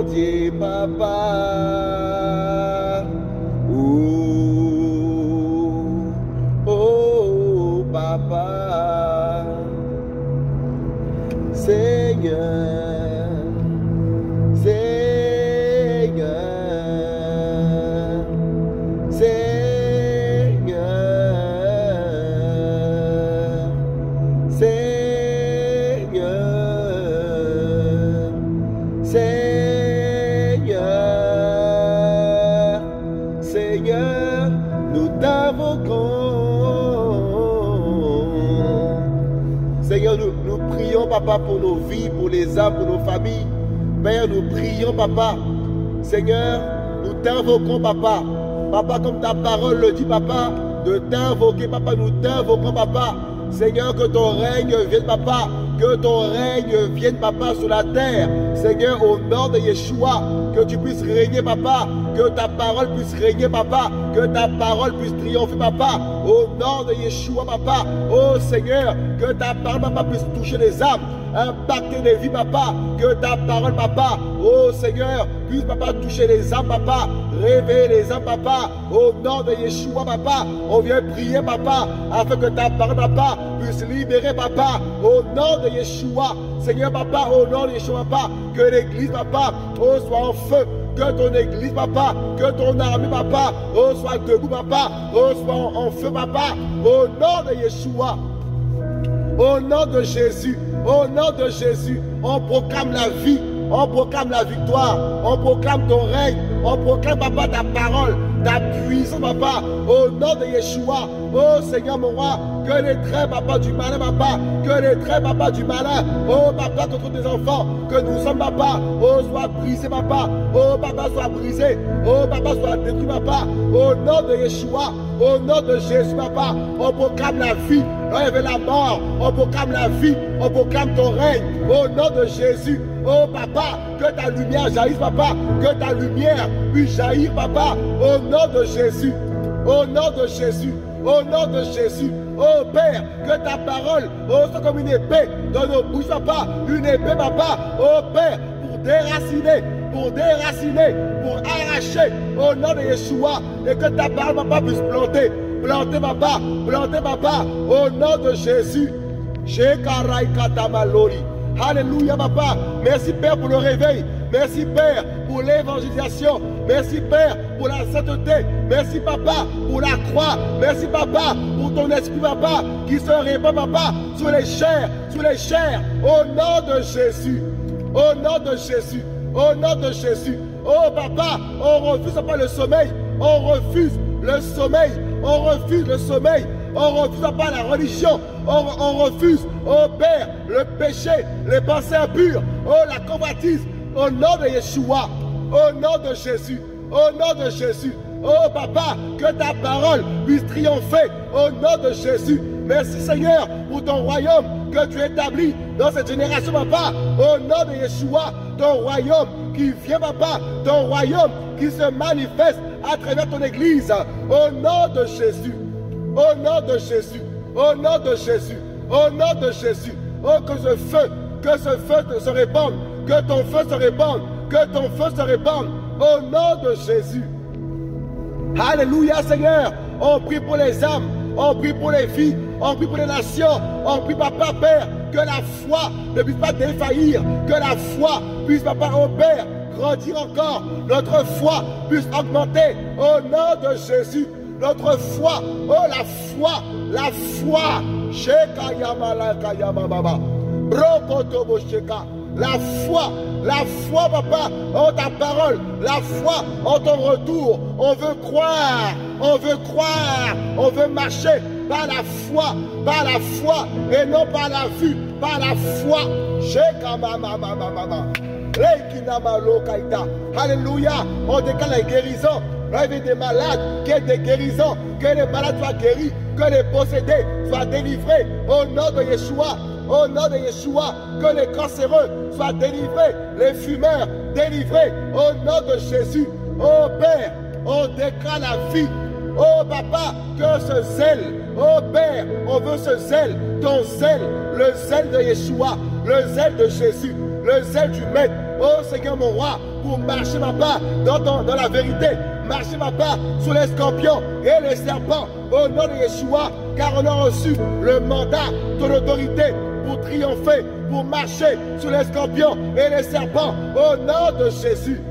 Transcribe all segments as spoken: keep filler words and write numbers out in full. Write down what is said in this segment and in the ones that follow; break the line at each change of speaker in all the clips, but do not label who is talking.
Dieu, papa. Oh, oh, papa. Seigneur, Seigneur, Seigneur, Seigneur, Seigneur, Seigneur, nous t'invoquons. Seigneur, nous, nous prions, papa, pour nos vies, pour les âmes, pour nos familles. Père, nous prions, papa. Seigneur, nous t'invoquons, papa. Papa, comme ta parole le dit, papa, de t'invoquer, papa, nous t'invoquons, papa. Seigneur, que ton règne vienne, papa. Que ton règne vienne, papa, sur la terre. Seigneur, au nom de Yeshua, que tu puisses régner, papa. Que ta parole puisse régner, papa. Que ta parole puisse triompher, papa. Au nom de Yeshua, papa. Oh Seigneur, que ta parole, papa, puisse toucher les âmes. Impacter les vies, papa. Que ta parole, papa, oh Seigneur, puisse, papa, toucher les âmes, papa. Réveiller les âmes, papa. Au nom de Yeshua, papa. On vient prier, papa, afin que ta parole, papa, puisse libérer, papa. Au nom de Yeshua, Seigneur, papa, au nom de Yeshua, papa. Que l'église, papa, oh, soit en feu. Que ton église, papa, que ton armée, papa, oh, soit debout, papa, oh, soit en, en feu, papa. Au nom de Yeshua. Au nom de Jésus, au nom de Jésus, on proclame la vie, on proclame la victoire, on proclame ton règne, on proclame, papa, ta parole, ta puissance, papa, au nom de Yeshua. Oh Seigneur, mon roi, que les traits, papa, du malin, papa, que les traits, papa, du malin, oh papa, contre tes enfants, que nous sommes, papa, oh, sois brisé, papa, oh papa, sois brisé, oh papa, sois détruit, papa, au nom de Yeshua, au nom de Jésus, papa, on proclame la vie, enlève la mort, on proclame la vie, on proclame ton règne, au nom de Jésus. Oh papa, que ta lumière jaillisse, papa, que ta lumière puisse jaillir, papa, au nom de Jésus, au nom de Jésus, au nom de Jésus. Oh Père, que ta parole, oh, soit comme une épée dans nos bouches, papa, une épée, papa, oh Père, pour déraciner, pour déraciner, pour arracher, au nom de Yeshua, et que ta parole, papa, puisse planter, planter, papa, planter, papa, au nom de Jésus. Shekarai katamalori. Alléluia, papa. Merci, Père, pour le réveil. Merci, Père, pour l'évangélisation. Merci, Père, pour la sainteté. Merci, papa, pour la croix. Merci, papa, pour ton esprit, papa, qui se répand, papa, sur les chairs, sur les chairs. Au nom de Jésus. Au nom de Jésus. Au nom de Jésus. Oh, papa, on refuse, papa, le sommeil. On refuse le sommeil. On refuse le sommeil. On refuse pas la religion, on, on refuse, oh Père, le péché, les pensées impures, oh la convoitise, au nom de Yeshua, au nom de Jésus, au nom de Jésus, oh Papa, que ta parole puisse triompher, au nom de Jésus. Merci Seigneur pour ton royaume que tu établis dans cette génération, Papa, au nom de Yeshua, ton royaume qui vient, Papa, ton royaume qui se manifeste à travers ton église, au nom de Jésus. Au nom de Jésus, au nom de Jésus, au nom de Jésus, oh que ce feu, que ce feu se répande, que ton feu se répande, que ton feu se répande, au nom de Jésus. Alléluia Seigneur, on prie pour les âmes, on prie pour les vies, on prie pour les nations, on prie Papa Père, que la foi ne puisse pas défaillir, que la foi puisse Papa au Père grandir encore, notre foi puisse augmenter, au nom de Jésus. Notre foi, oh la foi, la foi, la foi, la foi, papa, en ta parole, la foi en ton retour. On veut croire, on veut croire, on veut marcher par la foi, par la foi, et non par la vue, par la foi. Alléluia, on décale la guérison. Rêve des malades, qu'il y ait des guérisons, que les malades soient guéris, que les possédés soient délivrés au nom de Yeshua, au nom de Yeshua, que les cancéreux soient délivrés, les fumeurs délivrés au nom de Jésus. Oh Père, on déclare la vie. Oh Papa, que ce zèle, oh Père, on veut ce zèle, ton zèle, le zèle de Yeshua, le zèle de Jésus, le zèle du Maître. Oh Seigneur mon roi, pour marcher papa dans, ton, dans la vérité, marcher papa sur les scorpions et les serpents, au nom de Yeshua, car on a reçu le mandat, ton autorité pour triompher, pour marcher sur les scorpions et les serpents, au nom de Jésus.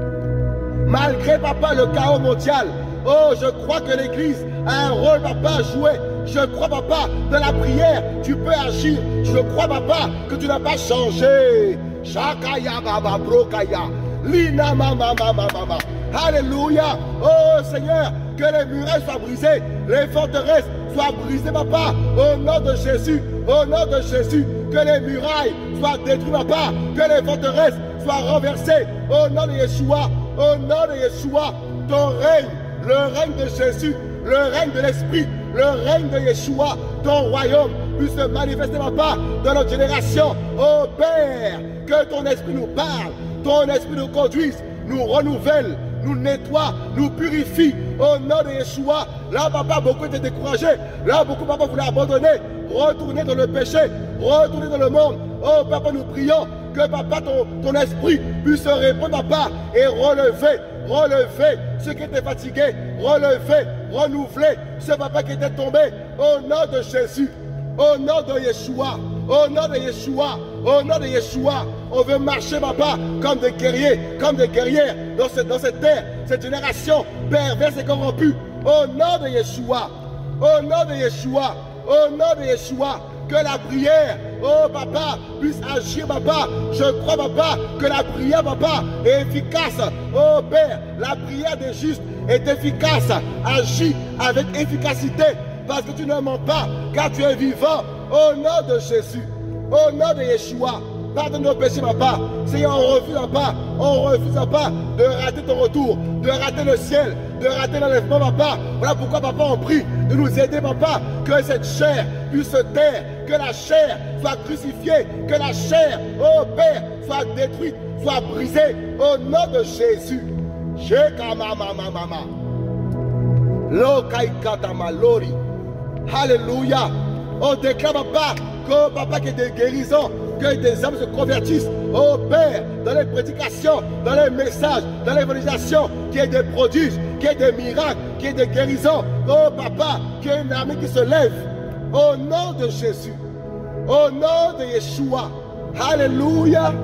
Malgré papa le chaos mondial, oh je crois que l'Église a un rôle papa à jouer. Je crois papa, dans la prière, tu peux agir. Je crois papa que tu n'as pas changé. Shakaya baba brokaya. Lina mama mama mama. Alléluia. Oh Seigneur, que les murailles soient brisées, les forteresses soient brisées papa, au nom de Jésus, au nom de Jésus. Que les murailles soient détruites papa, que les forteresses soient renversées, au nom de Yeshua, au nom de Yeshua. Ton règne, le règne de Jésus, le règne de l'Esprit, le règne de Yeshua, ton royaume puisse se manifester papa dans notre génération. Oh Père, que ton esprit nous parle, ton esprit nous conduise, nous renouvelle, nous nettoie, nous purifie au nom de Yeshua. Là papa, beaucoup étaient découragés, là beaucoup papa voulaient abandonner, retourner dans le péché, retourner dans le monde. Oh papa, nous prions que papa, ton, ton esprit puisse répondre papa et relever, relever ceux qui étaient fatigués, relever, renouveler ce papa qui était tombé au nom de Jésus, au nom de Yeshua, au nom de Yeshua, au nom de Yeshua. On veut marcher papa comme des guerriers, comme des guerrières dans cette, dans cette terre, cette génération perverse et corrompue. Au nom de Yeshua, au nom de Yeshua, au nom de Yeshua. Que la prière, oh papa, puisse agir papa. Je crois papa que la prière papa est efficace. Oh Père, la prière des justes est efficace. Agis avec efficacité parce que tu ne mens pas, car tu es vivant. Au nom de Jésus, au nom de Yeshua, pardonne nos péchés papa. Seigneur, on refuse papa, on refuse papa de rater ton retour, de rater le ciel, de rater l'enlèvement papa. Voilà pourquoi papa on prie de nous aider papa, que cette chair puisse se taire, que la chair soit crucifiée, que la chair, oh Père, soit détruite, soit brisée au nom de Jésus. Alléluia. On déclare papa que papa qui est des guérisons, que des âmes se convertissent. Oh Père, dans les prédications, dans les messages, dans l'évangélisation, qu'il y ait des prodiges, qu'il y ait des miracles, qu'il y ait des guérisons. Oh Papa, qu'il y ait une armée qui se lève. Au nom de Jésus, au nom de Yeshua. Alléluia.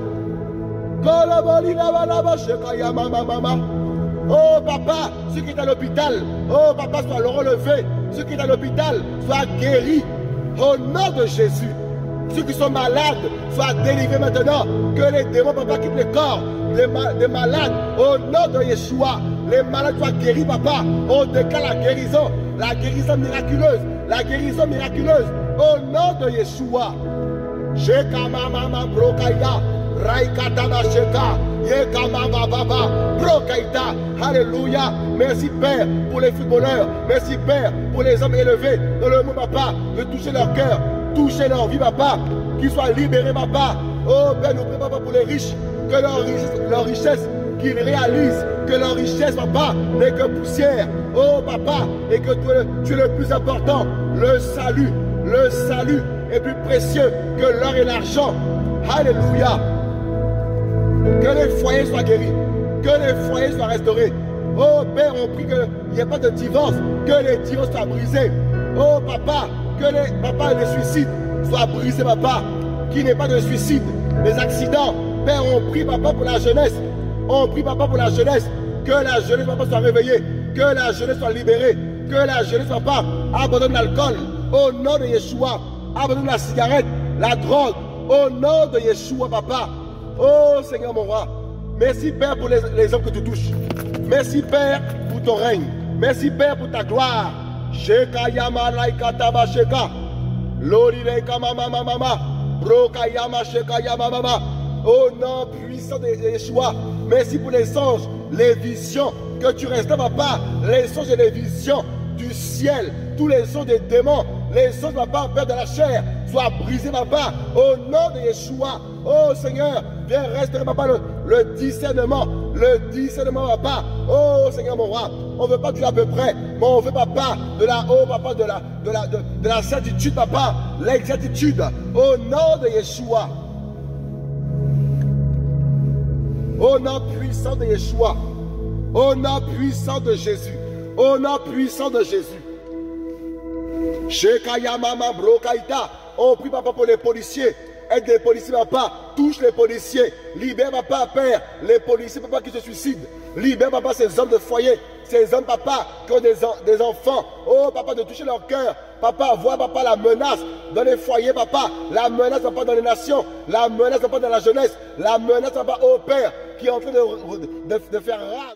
Oh Papa, ceux qui sont à l'hôpital, oh Papa, soient le relevé. Ceux qui sont à l'hôpital soient guéris. Au nom de Jésus. Ceux qui sont malades soient délivrés maintenant. Que les démons, papa, quittent les corps des, ma des malades. Au nom de Yeshua, les malades soient guéris, papa. On déclare la guérison, la guérison miraculeuse, la guérison miraculeuse. Au nom de Yeshua. Shekama mama brokaya, raikatama sheka, yekama baba, brokaita. Alléluia. Merci Père pour les footballeurs. Merci Père pour les hommes élevés dans le monde, papa, de toucher leur cœur. Toucher leur vie, papa, qu'ils soient libérés, papa. Oh Père, nous prions, papa, pour les riches, que leur richesse, leur richesse qu'ils réalisent, que leur richesse, papa, n'est que poussière. Oh papa, et que tu es, tu es le plus important. Le salut, le salut est plus précieux que l'or et l'argent. Alléluia. Que les foyers soient guéris, que les foyers soient restaurés. Oh Père, on prie qu'il n'y ait pas de divorce, que les divorces soient brisés. Oh papa, que les, papa, les suicides soient brisés, papa. Qu'il n'y ait pas de suicide, des accidents. Père, on prie, papa, pour la jeunesse. On prie, papa, pour la jeunesse. Que la jeunesse, papa, soit réveillée. Que la jeunesse soit libérée. Que la jeunesse, papa, abandonne l'alcool. Au nom de Yeshua, abandonne la cigarette, la drogue. Au nom de Yeshua, papa. Oh Seigneur, mon roi. Merci, Père, pour les, les hommes que tu touches. Merci, Père, pour ton règne. Merci, Père, pour ta gloire. Sheka yama laika taba sheka. Lori leika mama mama mama. Broka yama sheka yama mama. Au nom puissant de Yeshua. Merci pour les anges, les visions que tu restes, papa. Les songes et les visions du ciel. Tous les sons des démons. Les songes, papa, Père de la chair. Soient brisés, papa. Au nom de Yeshua. Oh Seigneur, viens restaurer, papa, le, le discernement. Le discernement, papa. Oh Seigneur, mon roi. On ne veut pas du à peu près, mais on veut, papa, de la haut, papa, de la, de la, de, de la certitude, papa, l'exactitude, au nom de Yeshua. Au nom puissant de Yeshua. Au nom puissant de Jésus. Au nom puissant de Jésus. Shekayamama brokaita. On prie, papa, pour les policiers. Aide les policiers, papa. Touche les policiers. Libère, papa, père. Les policiers, papa, qui se suicident. Libère, papa, ces hommes de foyer. Ces hommes, papa, qui ont des, en, des enfants. Oh, papa, de toucher leur cœur. Papa, vois, papa, la menace dans les foyers, papa. La menace, papa, dans les nations. La menace, papa, dans la jeunesse. La menace, papa, au père, qui est en train de, de, de faire rage.